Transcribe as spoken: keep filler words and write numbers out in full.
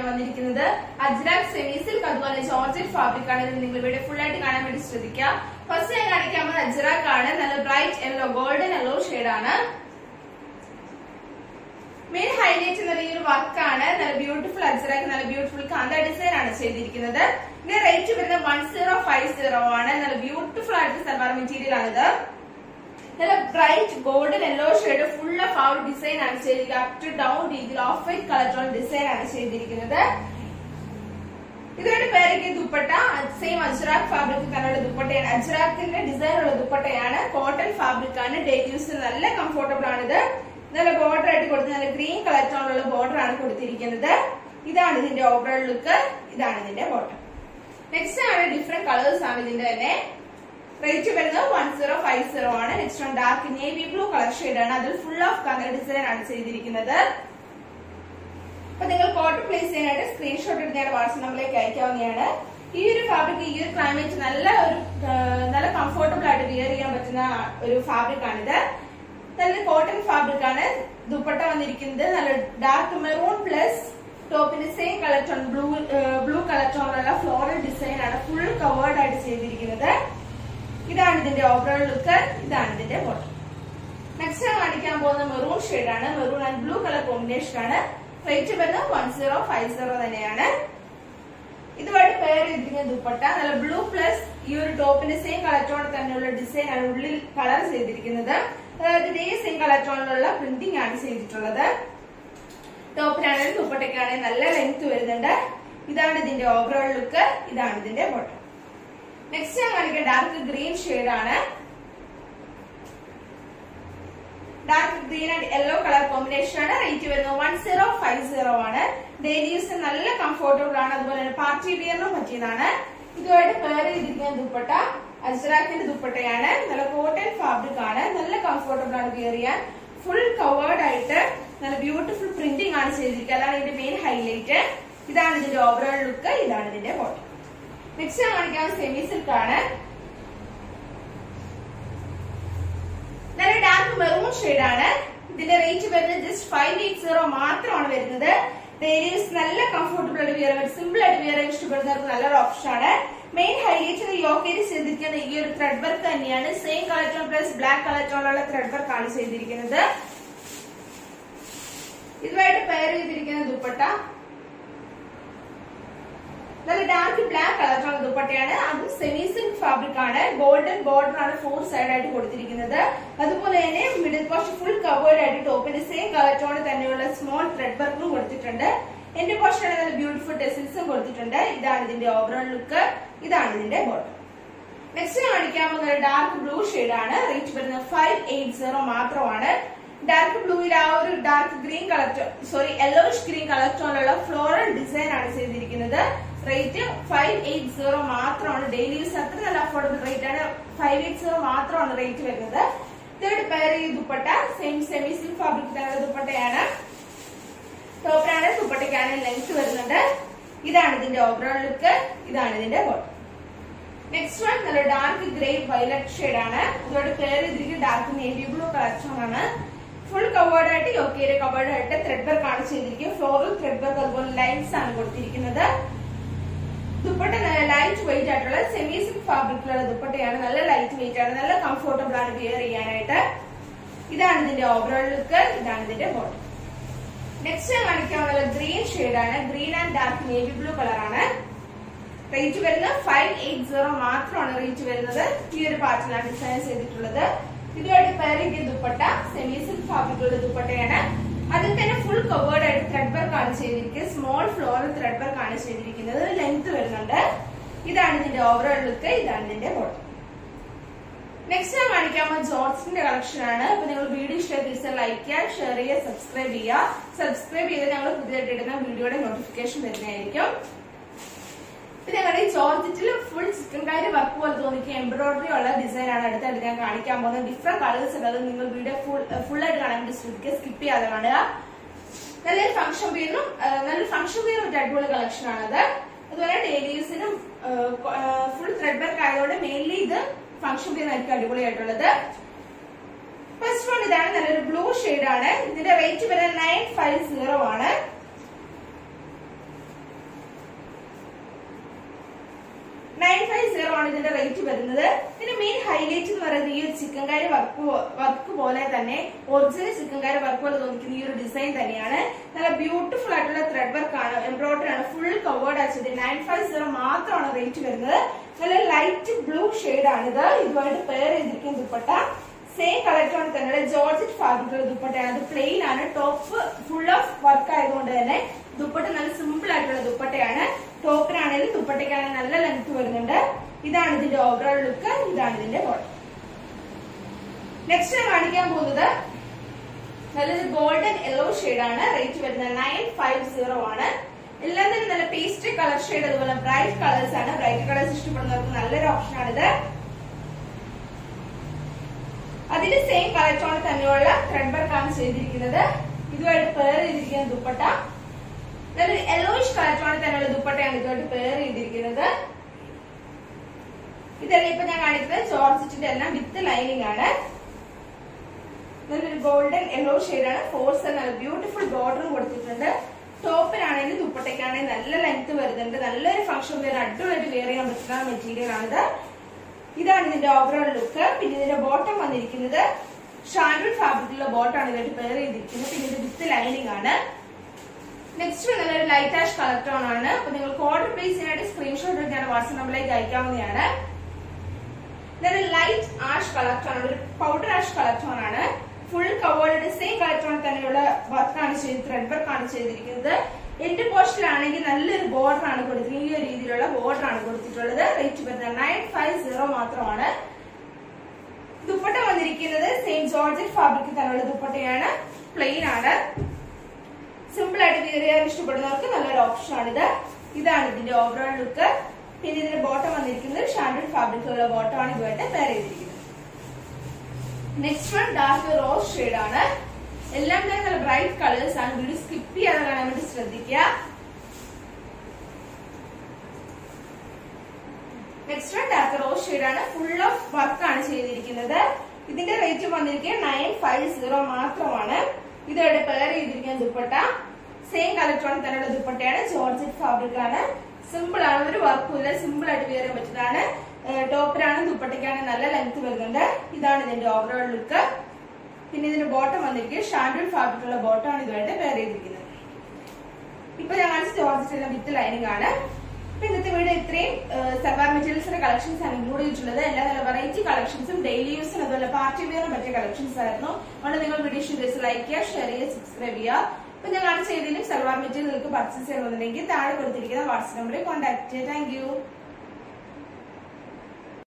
വന്നിരിക്കുന്നത്. Ajrak semi silk അതുപോലെ georgette fabric ആണ്. ഇത് നിങ്ങൾ ഇവിടെ ഫുൾ ആയിട്ട് കാണാൻ വേണ്ടി ശ്രദ്ധിക്കുക. ഫസ്റ്റ് ഞാൻ കാണിക്കാൻ പോകുന്നത് അജ്രാക് ആണ്. നല്ല bright yellow golden yellow shade ആണ്. മെയിൻ ഹൈലൈറ്റ് എന്ന ഈ ഒരു വർക്കാണ്. നല്ല ബ്യൂട്ടിഫുൾ അജ്രാക്, നല്ല ബ്യൂട്ടിഫുൾ കാന്ത ഡിസൈൻ ആണ് ചെയ്തിരിക്കുന്നത്. ഇതിന്റെ റേറ്റ് വരുന്നത് വൺ സീറോ ഫൈവ് സീറോ ആണ്. നല്ല ബ്യൂട്ടിഫുൾ ആയിട്ട് സൽവാർ മെറ്റീരിയൽ ആണിത്. നല്ല bright golden yellow shade full of ആ ഒരു ഡിസൈൻ ആണ് ചെയ്തിരിക്കുന്നത്. അപ് ടു ഡൗൺ രീതിയിൽ off white colour tone design ആണ് ചെയ്തിരിക്കുന്നത്. ഇതുമായിട്ട് പേരൊക്കെ ദുപ്പട്ട സെയിം അജ്രാക് ഫാബ്രിക് തന്നെയുള്ള ദുപ്പട്ടയാണ്. അജ്രാക്കിന്റെ ഡിസൈൻ ഉള്ള ദുപ്പട്ടയാണ്. കോട്ടൺ ഫാബ്രിക് ആണ്. ഡെയിലി യൂസിന് നല്ല കംഫോർട്ടബിൾ ആണിത്. നല്ല ബോർഡർ ആയിട്ട് കൊടുത്ത് നല്ല ഗ്രീൻ കളർ ടോണിലുള്ള ബോർഡർ ആണ് കൊടുത്തിരിക്കുന്നത്. ഇതാണ് ഇതിന്റെ ഓവറോൾ ലുക്ക്. ഇതാണ് ഇതിന്റെ ബോട്ടം. നെക്സ്റ്റ് ആണ് ഡിഫറെന്റ് കളേഴ്സ് ആണ് ഇതിന്റെ തന്നെ. റേറ്റ് വരുന്നത് വൺ സീറോ ഫൈവ് സീറോ ആണ്. Next one dark navy blue colour shade ആണ്. അതിൽ ഫുൾ ഓഫ് കളർ ഡിസൈൻ ആണ് ചെയ്തിരിക്കുന്നത്. അപ്പൊ നിങ്ങൾ കോട്ടൺ പ്ലേസ് ചെയ്യാനായിട്ട് സ്ക്രീൻഷോട്ട് എടുത്ത് ഞാൻ വാട്സ്ആപ്പ് നമ്പറിലേക്ക് അയക്കാവുന്നതാണ്. ഈ ഒരു ഫാബ്രിക് ഈ ഒരു ക്ലൈമറ്റ് നല്ല ഒരു നല്ല കംഫോർട്ടബിൾ ആയിട്ട് വിയർ ചെയ്യാൻ പറ്റുന്ന ഒരു ഫാബ്രിക് ആണിത്. നല്ല കോട്ടൺ ഫാബ്രിക് ആണ്. ദുപ്പട്ട വന്നിരിക്കുന്നത് നല്ല ഡാർക്ക് മെറൂൺ പ്ലസ് ടോപ്പിന് same colour tone blue blue colour ടോണിലുള്ള ഫ്ലോറൽ ഡിസൈൻ ആണ് ഫുൾ കവേർഡ് ആയിട്ട് ചെയ്തിരിക്കുന്നത്. ഇതാണ് ഇതിന്റെ ഓവറോൾ ലുക്ക്. ഇതാണ് ഇതിന്റെ ബോട്ടം. നെക്സ്റ്റ് കാണിക്കാൻ പോകുന്ന മെറൂൺ ഷെയ്ഡ് ആണ്. Maroon and blue colour combination ആണ്. റേറ്റ് വരുന്നത് വൺ സീറോ ഫൈവ് സീറോ തന്നെയാണ്. ഇതുമായിട്ട് പേർ ചെയ്തിരിക്കുന്ന ദുപ്പട്ട നല്ല ബ്ലൂ പ്ലസ് ഈ ഒരു ടോപ്പിന്റെ സെയിം കളർ ടോൺ തന്നെയുള്ള ഡിസൈൻ ആണ് ഉള്ളിൽ കളർ ചെയ്തിരിക്കുന്നത്. അതായത് ഇതേ സെയിം കളർ ടോണിലുള്ള പ്രിന്റിംഗ് ആണ് ചെയ്തിട്ടുള്ളത്. ടോപ്പിനാണെങ്കിലും ദുപ്പട്ടയ്ക്കാണെങ്കിലും നല്ല ലെങ്ത് വരുന്നുണ്ട്. ഇതാണ് ഇതിന്റെ ഓവറോൾ ലുക്ക്. ഇതാണ് ഇതിന്റെ ബോട്ടം. നെക്സ്റ്റ് ഞാൻ കാണിക്കുക ഡാർക്ക് ഗ്രീൻ ഷെയ്ഡ് ആണ്. Dark green and yellow colour combination ആണ്. റേറ്റ് വരുന്നത് വൺ സീറോ ഫൈവ് സീറോ ആണ്. ഡെയിലി യൂസ് നല്ല കംഫോർട്ടബിൾ ആണ്. അതുപോലെ തന്നെ പാർട്ടി വിയറിനും പറ്റിയതാണ്. ഇതുമായിട്ട് പെയർ ചെയ്തിരിക്കുന്ന ദുപ്പട്ട അജ്രാക്കിന്റെ ദുപ്പട്ടയാണ്. നല്ല കോട്ടൺ ഫാബ്രിക് ആണ്. നല്ല കംഫോർട്ടബിൾ ആണ് വിയർ ചെയ്യാൻ. ഫുൾ കവേർഡ് ആയിട്ട് നല്ല ബ്യൂട്ടിഫുൾ പ്രിന്റിംഗ് ആണ് ചെയ്തിരിക്കുന്നത്. അതാണ് ഇതിന്റെ മെയിൻ ഹൈലൈറ്റ്. ഇതാണ് ഇതിന്റെ ഓവറോൾ ലുക്ക്. ഇതാണ് ഇതിന്റെ ബോട്ടം. നെക്സ്റ്റ് ഞാൻ കാണിക്കാൻ സെമി സിൽക്ക് ആണ്. നല്ല ഡാർക്ക് മെറൂൺ ഷെയ്ഡ് ആണ്. ഇതിന്റെ റേറ്റ് വരുന്നത് ജസ്റ്റ് ഫൈവ് എയ്റ്റ് സീറോ മാത്രമാണ് വരുന്നത്. ഡെയിലി യൂസ് നല്ല കംഫോർട്ടബിൾ ആയിട്ട് വിയർ ചെയ്യാൻ സിമ്പിൾ ആയിട്ട് വിയർ ചെയ്യാൻ ഇഷ്ടപ്പെടുന്നവർക്ക് നല്ലൊരു ഓപ്ഷൻ ആണ്. മെയിൻ ഹൈലൈറ്റ് യോക്കേരി ചെയ്തിരിക്കുന്ന ഈ ഒരു ത്രെഡ് വർക്ക് തന്നെയാണ്. Same colour tone plus black colour ടോണുള്ള ത്രെഡ് വർക്ക് ആണ് ചെയ്തിരിക്കുന്നത്. ഇതുമായിട്ട് പെയർ ചെയ്തിരിക്കുന്ന ദുപ്പട്ട നല്ല ഡാർക്ക് ബ്ലാക്ക് കളർ ടോൺ ദുപ്പട്ടയാണ്. അതും സെമി സിൽക്ക് ഫാബ്രിക് ആണ്. ഗോൾഡൻ ബോർഡർ ആണ് ഫോർ സൈഡ് ആയിട്ട് കൊടുത്തിരിക്കുന്നത്. അതുപോലെ തന്നെ മിഡിൽ പോർഷൻ ഫുൾ കവേർഡ് ആയിട്ട് ടോപ്പിന്റെ സെയിം കളർ ടോൺ തന്നെയുള്ള സ്മോൾ ത്രെഡ് വർക്കും കൊടുത്തിട്ടുണ്ട്. എന്റെ പോർഷൻ നല്ല ബ്യൂട്ടിഫുൾ ടെസിൽസും കൊടുത്തിട്ടുണ്ട്. ഇതാണ് ഇതിന്റെ ഓവറോൾ ലുക്ക്. ഇതാണ് ഇതിന്റെ ബോട്ടം. നെക്സ്റ്റ് കാണിക്കാൻ പോകുന്നത് ഡാർക്ക് ബ്ലൂ ഷെയ്ഡ് ആണ്. റേറ്റ് വരുന്നത് ഫൈവ് എയ്റ്റ് സീറോ മാത്രമാണ്. ഡാർക്ക് ബ്ലൂവിൽ ആ ഒരു ഡാർക്ക് ഗ്രീൻ കളർ സോറി യെല്ലോയിഷ് ഗ്രീൻ കളർ ടോണിലുള്ള ഫ്ലോറൽ ഡിസൈൻ ആണ് ചെയ്തിരിക്കുന്നത്. റേറ്റ് ഫൈവ് എയ്റ്റ് സീറോ മാത്രമാണ്. ഡെയിലി യൂസ് അത്ര നല്ല അഫോർഡബിൾ റേറ്റ് ആണ്. ഫൈവ് എയ്റ്റ് സീറോ മാത്രമാണ് റേറ്റ് വരുന്നത്. തേർഡ് പെയർ ഈ dupatta same semi silk fabric ദുപ്പട്ടയാണ്. ടോപ്പിനാണ് ദുപ്പട്ടയ്ക്കാണ് ലെങ്ത് വരുന്നുണ്ട്. ഇതാണ് ഇതിന്റെ ഓവറോൾ ലുക്ക്. ഇതാണ് ഇതിന്റെ ബോട്ടം. നെക്സ്റ്റ് വൺ നല്ല ഡാർക്ക് ഗ്രേ വയലറ്റ് ഷെയ്ഡ് ആണ്. അതോടെ പെയർ ചെയ്തിരിക്കുന്ന ഡാർക്ക് നേവി ബ്ലൂ കളർ ആണ്. ഫുൾ കവേർഡ് ആയിട്ട് യോക്കേരി കവേർഡ് ആയിട്ട് ത്രെഡ് വർക്ക് ആണ് ചെയ്തിരിക്കുന്നത്. ഫ്ലോറൽ ത്രെഡ് വർക്ക് അതുപോലെ ലൈൻസ് ആണ് കൊടുത്തിരിക്കുന്നത്. ദുപ്പട്ട നല്ല ലൈറ്റ് വെയിറ്റ് ആയിട്ടുള്ള സെമി സിൽക്ക് ഫാബ്രിക്കിലുള്ള ദുപ്പട്ടയാണ്. നല്ല ലൈറ്റ് വെയിറ്റ് ആണ്. നല്ല കംഫോർട്ടബിൾ ആണ് വിയർ ചെയ്യാനായിട്ട്. ഇതാണ് ഇതിന്റെ ഓവറോൾ ലുക്ക്. ഇതാണ് ഇതിന്റെ ബോട്ടം. നെക്സ്റ്റ് ഞാൻ കാണിക്കാനുള്ള ഗ്രീൻ ഷെയ്ഡ് ആണ്. Green and dark navy blue colour ആണ്. റേറ്റ് വരുന്നത് ഫൈവ് എയ്റ്റ് സീറോ മാത്രമാണ് റേറ്റ് വരുന്നത്. ഈ ഒരു പാറ്റേണിലാണ് ഡിസൈൻ ചെയ്തിട്ടുള്ളത്. ഇതുമായിട്ട് പെയർ ചെയ്ത ദുപ്പട്ട സെമി സിൽക്ക് ഫാബ്രിക്കുള്ള ദുപ്പട്ടയാണ്. അതിൽ തന്നെ ഫുൾ കവേർഡ് ആയിട്ട് ത്രെഡ് വർക്ക് ആണ് ചെയ്തിരിക്കുന്നത്. സ്മോൾ ഫ്ലോറൽ ത്രെഡ് വർക്ക് ആണ് ചെയ്തിരിക്കുന്നത്. ലെങ്ത് വരുന്നുണ്ട്. ഇതാണ് ഇതിന്റെ ഓവറോൾ ലുക്ക്. ഇതാണ് ഇതിന്റെ ബോട്ടം. നെക്സ്റ്റ് ഞാൻ കാണിക്കാമോ ജോർജറ്റിന്റെ കളക്ഷൻ ആണ്. അപ്പൊ നിങ്ങൾ വീഡിയോ ഇഷ്ടമായി തീർച്ചയായും ലൈക്ക് ചെയ്യുക, ഷെയർ ചെയ്യുക, സബ്സ്ക്രൈബ് ചെയ്യുക. സബ്സ്ക്രൈബ് ചെയ്ത് ഞങ്ങൾ പുതിയതായിട്ട് ഇടുന്ന വീഡിയോയുടെ നോട്ടിഫിക്കേഷൻ വരുന്നതായിരിക്കും. പിന്നെ ഞങ്ങളുടെ ഈ ജോർജറ്റിൽ ഫുൾ ചിക്കൻകാരി വർക്ക് പോലെ തോന്നിക്കുക എംബ്രോയിഡറി ഉള്ള ഡിസൈൻ ആണ് അടുത്തായിട്ട് ഞാൻ കാണിക്കാൻ പോകുന്നത്. ഡിഫറെന്റ് കളേഴ്സ് ഉള്ളത് നിങ്ങൾ വീഡിയോ ഫുൾ ഫുൾ ആയിട്ട് കാണാൻ വേണ്ടി ശ്രദ്ധിക്കുക. സ്കിപ്പ് ചെയ്യാതെ കാണുക. നല്ലൊരു ഫംഗ്ഷൻ വെയറിനും നല്ലൊരു ഫംഗ്ഷൻ വെയറും ഒരു അടിപൊളി കളക്ഷൻ ആണത്. അതുപോലെ ഡെയിലി യൂസിനും ഫുൾ ത്രെഡ് വർക്ക് ആയതുകൊണ്ട് മെയിൻലി ഇത് ഫംഗ്ഷൻ വെയർ ആയിരിക്കും അടിപൊളിയായിട്ടുള്ളത്. ഫസ്റ്റ് വൺ ഇതാണ്. നല്ലൊരു ബ്ലൂ ഷെയ്ഡ് ആണ്. ഇതിന്റെ റേറ്റ് വരുന്നത് നയൻ ഫൈവ് സീറോ ആണ്. നയൻ ഫൈവ് സീറോ ആണ് ഇതിന്റെ റേറ്റ് വരുന്നത്. ഇതിന്റെ മെയിൻ ഹൈലൈറ്റ് എന്ന് പറയുന്നത് ഈ ഒരു ചിക്കൻകാരി വർക്ക് വർക്ക് പോലെ തന്നെ ഒറിജിനൽ ചിക്കൻകാരി വർക്ക് പോലെ തോന്നിക്കുന്ന ഈ ഒരു ഡിസൈൻ തന്നെയാണ്. നല്ല ബ്യൂട്ടിഫുൾ ആയിട്ടുള്ള ത്രെഡ് വർക്ക് ആണ്, എംബ്രോയിഡറി ആണ്, ഫുൾ കവേർഡ് ആച്ചത്. നയൻ ഫൈവ് സീറോ മാത്രമാണ് റേറ്റ് വരുന്നത്. നല്ല ലൈറ്റ് ബ്ലൂ ഷെയ്ഡ് ആണിത്. ഇതുമായിട്ട് പെയർ ചെയ്തിരിക്കുന്ന ദുപ്പട്ട സെയിം കളർ ടോൺ തന്നെ ജോർജറ്റ് ഫാബ്രിക്കുള്ള ദുപ്പട്ടയാണ്. അത് പ്ലെയിൻ ആണ്, ടോപ്പ് ഫുൾ ഓഫ് വർക്ക് ആയതുകൊണ്ട് തന്നെ ദുപ്പട്ട നല്ല സിമ്പിൾ ആയിട്ടുള്ള ദുപ്പട്ടയാണ്. ടോപ്പിനാണെങ്കിലും ദുപ്പട്ടയ്ക്കാണെങ്കിൽ നല്ല ലെങ്ത് വരുന്നുണ്ട്. ഇതാണ് ഇതിന്റെ ഓവറോൾ ലുക്ക്, ഇതാണ് ഇതിന്റെ ബോട്ടം. നെക്സ്റ്റ് ഞാൻ കാണിക്കാൻ പോകുന്നത് നല്ലൊരു ഗോൾഡൻ യെല്ലോ ഷെയ്ഡ് ആണ്. റേറ്റ് വരുന്നത് നയൻ ഫൈവ് സീറോ ആണ്. എല്ലാം തന്നെ നല്ല പേസ്റ്ററി കളർ ഷെയ്ഡ്, അതുപോലെ ബ്രൈറ്റ് കളേഴ്സ് ആണ്. ബ്രൈറ്റ് കളേഴ്സ് ഇഷ്ടപ്പെടുന്നവർക്ക് നല്ലൊരു ഓപ്ഷൻ ആണിത്. അതിന്റെ സെയിം കളർ ടോൺ തന്നെയുള്ള ത്രെഡ് വർക്ക് ആണ് ചെയ്തിരിക്കുന്നത്. ഇതുമായിട്ട് പെയർ ചെയ്തിരിക്കുന്ന ദുപ്പട്ട നല്ലൊരു യെല്ലോയിഷ് കളർ ടോൺ തന്നെയുള്ള ദുപ്പട്ടയാണ് ഇതുമായിട്ട് പെയർ ചെയ്തിരിക്കുന്നത്. ഇതെല്ലാം ഇപ്പൊ ഞാൻ കാണിക്കുന്നത് ജോർജറ്റിന്റെ എല്ലാം വിത്ത് ലൈനിങ് ആണ്. നല്ലൊരു ഗോൾഡൻ യെല്ലോ ഷെയ്ഡ് ആണ്. ഫോർസ് നല്ല ബ്യൂട്ടിഫുൾ ബോർഡറും കൊടുത്തിട്ടുണ്ട്. ടോപ്പിനാണെങ്കിലും ദുപ്പട്ടയ്ക്കാണെങ്കിൽ നല്ല ലെങ്ത് വരുന്നുണ്ട്. നല്ലൊരു ഫംഗ്ഷൻ വെയർ അടിപൊളിയായിട്ട് വെയർ ചെയ്യാൻ പറ്റുന്ന മെറ്റീരിയൽ ആണിത്. ഇതാണ് ഇതിന്റെ ഓവറോൾ ലുക്ക്. പിന്നെ ഇതിന്റെ ബോട്ടം വന്നിരിക്കുന്നത് ഷാൻഡൂൺ ഫാബ്രിക്കുള്ള ബോട്ടാണ് ഇതായിട്ട് പെയർ ചെയ്തിരിക്കുന്നത്. പിന്നെ ഇത് വിത്ത് ലൈനിങ് ആണ്. നെക്സ്റ്റ് നല്ലൊരു ലൈറ്റ് ആഷ് കളർ ടോൺ ആണ്. അപ്പൊ നിങ്ങൾക്ക് ഓർഡർ പ്ലേസ് ചെയ്യാനായിട്ട് സ്ക്രീൻഷോട്ട് എടുത്ത് ഞാൻ വാട്സ്ആപ്പ് നമ്പറിലേക്ക് അയക്കാവുന്നതാണ്. ഇതൊരു ലൈറ്റ് ആഷ് കളർ ടോൺ, ഒരു പൗഡർ ആഷ് കളർ ടോൺ ആണ്. Full covered same colour tone തന്നെയുള്ള വർക്കാണ് ചെയ്ത് ത്രെഡ് വർക്കാണ് ചെയ്തിരിക്കുന്നത്. എന്റെ പോസ്റ്റിലാണെങ്കിൽ നല്ലൊരു ബോർഡർ ആണ് കൊടുത്തിരിക്കുന്നത്. ഈ ഒരു രീതിയിലുള്ള ബോർഡർ ആണ് കൊടുത്തിട്ടുള്ളത്. റേറ്റ് വരുന്നത് നയൻ ഫൈവ് സീറോ മാത്രമാണ്. ദുപ്പട്ട വന്നിരിക്കുന്നത് സെയിം ജോർജറ്റ് ഫാബ്രിക് തന്നെയുള്ള ദുപ്പട്ടയാണ്. പ്ലെയിൻ ആണ്. സിമ്പിൾ ആയിട്ട് വെയർ ചെയ്യാൻ ഇഷ്ടപ്പെടുന്നവർക്ക് നല്ലൊരു ഓപ്ഷൻ ആണിത്. ഇതാണ് ഇതിന്റെ ഓവറോൾ ലുക്ക്. പിന്നെ ഇതിന്റെ ബോട്ടം വന്നിരിക്കുന്നത് ഷാൻഡൂൺ ഫാബ്രിക്കുള്ള ബോട്ടം ആണ് ഇതുമായിട്ട് പെയർ ചെയ്തിരിക്കുന്നത്. Next one dark rose shade ആണ്. എല്ലാം തന്നെ നല്ല ബ്രൈറ്റ് കളേഴ്സ് ആണ്. വീഡിയോ സ്കിപ്പ് ചെയ്യാതെ കാണാൻ വേണ്ടി ശ്രദ്ധിക്കുക. Next one dark rose shade ആണ്. ഫുൾ ഓഫ് വർക്ക് ആണ് ചെയ്തിരിക്കുന്നത്. ഇതിന്റെ റേറ്റ് വന്നിരിക്കുന്നത് നയൻ ഫൈവ് സീറോ മാത്രമാണ്. ഇതോടെ പെയർ ചെയ്തിരിക്കുന്ന ദുപ്പട്ട സെയിം കളർ ടോൺ തന്നെയുള്ള ദുപ്പട്ടയാണ്. ജോർജറ്റ് ഫാബ്രിക് ആണ്. സിമ്പിൾ ആണ്, ഒരു വർക്കും ഇല്ല. സിമ്പിൾ ആയിട്ട് വെയർ ചെയ്യാൻ പറ്റുന്നതാണ്. ടോപ്പിലാണ് ദുപ്പട്ടയ്ക്കാണ് നല്ല ലെങ്ത് വരുന്നുണ്ട്. ഇതാണ് ഇതിന്റെ ഓവറോൾ ലുക്ക്. പിന്നെ ഇതിന്റെ ബോട്ടം വന്നിരിക്കുന്നത് ഷാൻഡൂൺ ഫാബ്രിക്കുള്ള ബോട്ടം ആണ് ഇതുമായിട്ട് പെയർ ചെയ്തിരിക്കുന്നത്. ഇപ്പൊ ഞാൻ കാണിച്ച ജോർജറ്റ് എല്ലാം വിത്ത് ലൈനിങ് ആണ്. അപ്പൊ ഇന്നത്തെ വീഡിയോ ഇത്രയും സൽവാർ മെറ്റീരിയൽസിന്റെ കളക്ഷൻസ് ആണ് ഇൻക്ലൂഡ് ചെയ്തിട്ടുള്ളത്. എല്ലാ നല്ല വെറൈറ്റി കളക്ഷൻസും ഡെയിലി യൂസിന് അതുപോലെ പാർട്ടി വെയറിനും പറ്റിയ കളക്ഷൻസ് ആയിരുന്നു. അതുകൊണ്ട് നിങ്ങൾ വീഡിയോ ഇഷ്ടം ലൈക്ക് ചെയ്യുക, ഷെയർ ചെയ്യുക, സബ്സ്ക്രൈബ് ചെയ്യുക. അപ്പൊ ഞാൻ കാണിച്ച ഏതെങ്കിലും സൽവാർ മെറ്റീരിയൽ നിങ്ങൾക്ക് പർച്ചേസ് ചെയ്യണമെന്നുണ്ടെങ്കിൽ താഴെ കൊടുത്തിരിക്കുന്ന വാട്സ്ആപ്പ് നമ്പറിൽ കോൺടാക്ട് ചെയ്യുക. Thank U.